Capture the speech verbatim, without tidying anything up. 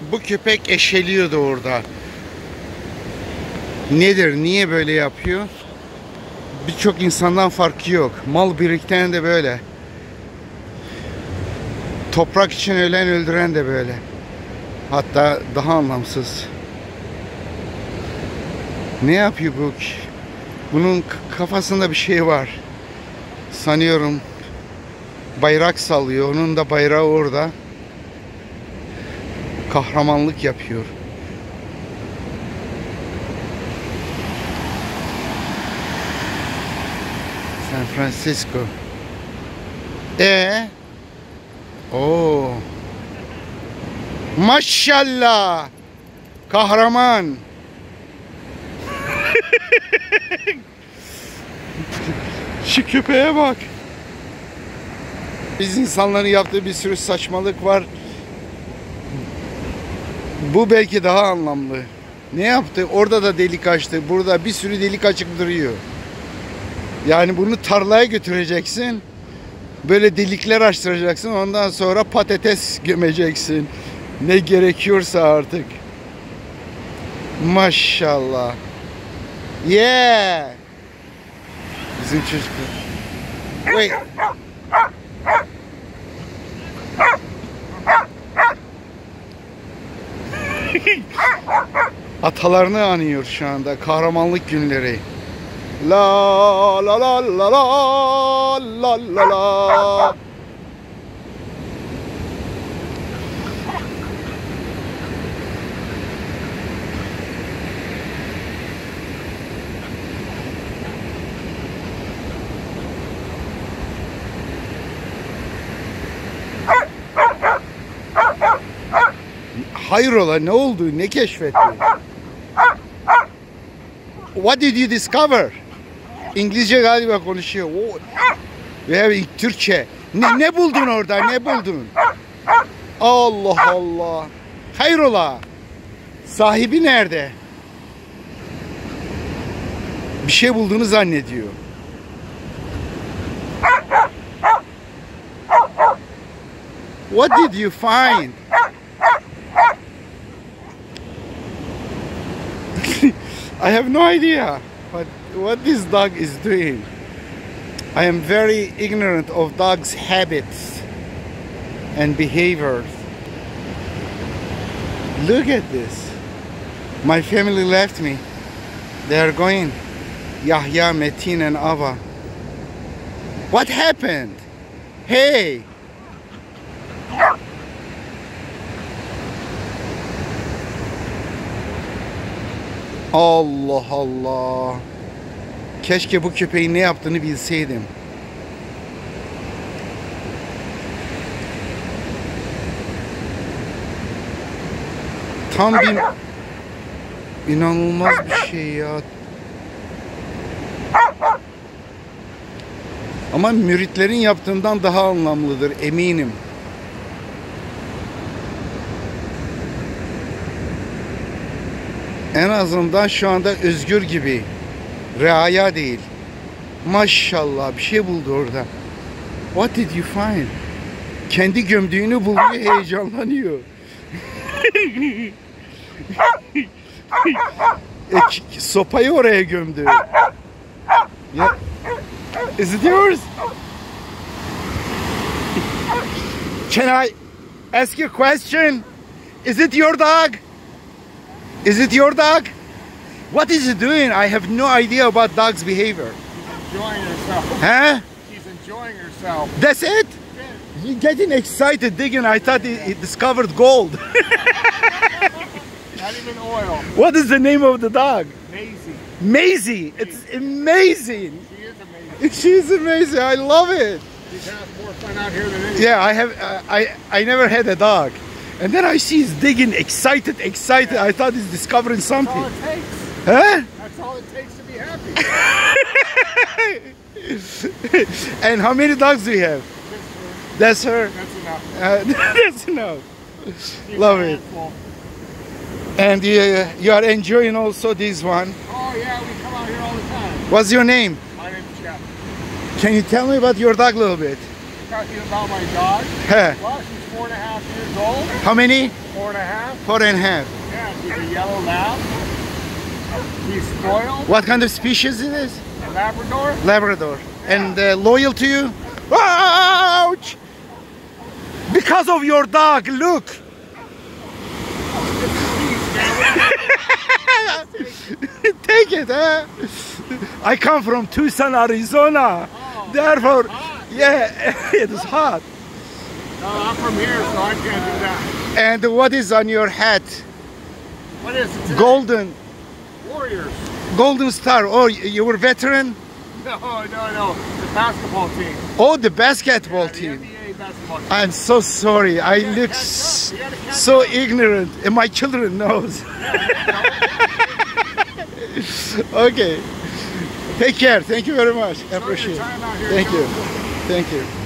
Bu köpek eşeliyordu orada. Nedir? Niye böyle yapıyor? Birçok insandan farkı yok. Mal biriktiren de böyle. Toprak için ölen öldüren de böyle. Hatta daha anlamsız. Ne yapıyor bu? Bunun kafasında bir şey var. Sanıyorum bayrak sallıyor. Onun da bayrağı orada. Kahramanlık yapıyor. San Francisco. E Oo. Maşallah. Kahraman. Şu köpeğe bak. Biz insanların yaptığı bir sürü saçmalık var. Bu belki daha anlamlı. Ne yaptı? Orada da delik açtı. Burada bir sürü delik açık duruyor. Yani bunu tarlaya götüreceksin. Böyle delikler açtıracaksın. Ondan sonra patates gömeceksin. Ne gerekiyorsa artık. Maşallah. Yeah. Bizim çocuklar. Wait. Atalarını anıyor şu anda. Kahramanlık günleri. La la la la la la la la. Hayrola, ne oldu? Ne keşfettin? What did you discover? İngilizce galiba konuşuyor. Oh. Veya Türkçe. Ne, ne buldun orada? Ne buldun? Allah Allah. Hayrola? Sahibi nerede? Bir şey bulduğunu zannediyor. What did you find? I have no idea what, what this dog is doing. I am very ignorant of dogs' habits and behaviors. Look at this. My family left me. They are going. Yahya, Metin and Ava. What happened? Hey! Allah Allah. Keşke bu köpeğin ne yaptığını bilseydim. Tam bir inanılmaz bir şey ya. Ama müritlerin yaptığından daha anlamlıdır eminim. En azından şu anda özgür gibi. Reaya değil. Maşallah bir şey buldu orada. What did you find? Kendi gömdüğünü buluyor, heyecanlanıyor. e, sopayı oraya gömdü. Yeah. Is it yours? Can I ask you a question? Is it your dog? Is it your dog? What is it doing? I have no idea about dog's behavior. She's enjoying herself. Huh? She's enjoying herself. That's it? Yeah. You're getting excited digging. I thought it, it discovered gold. Not even oil. What is the name of the dog? Maisie. Maisie. It's amazing. She is amazing. She's amazing. I love it. She's had more fun out here than anything. Yeah, I have. Uh, I I never had a dog, and then I see he's digging, excited, excited. Yeah. I thought he's discovering That's all something. it takes. Huh? That's all it takes to be happy. And how many dogs do you have? That's her. That's enough. Uh, that's enough. She's Love a it. handful. And you, you are enjoying also this one. Oh yeah, we come out here all the time. What's your name? My name's Jeff. Can you tell me about your dog a little bit? Talking about my dog. Huh. Well, she's four and a half years old. How many? Four and a half. Four and a half. Yeah, he's a yellow lab. He's spoiled. What kind of species it is? A Labrador. Labrador. And uh, loyal to you? Ouch! Because of your dog, look! Take it, huh? I come from Tucson, Arizona. Oh, Therefore, hot. yeah, it is hot. No, I'm from here, so I can't do that. And what is on your hat? What is it today? Golden, Warriors. golden star. Oh, you were veteran? No, no, no. The basketball team. Oh, the basketball Yeah, the team. N B A basketball team. I'm so sorry. I gotta look catch up. s- You gotta catch so up. ignorant, and my children knows. Okay. Take care. Thank you very much. I Enjoy your appreciate it. time out here, Thank you. Joe. Thank you.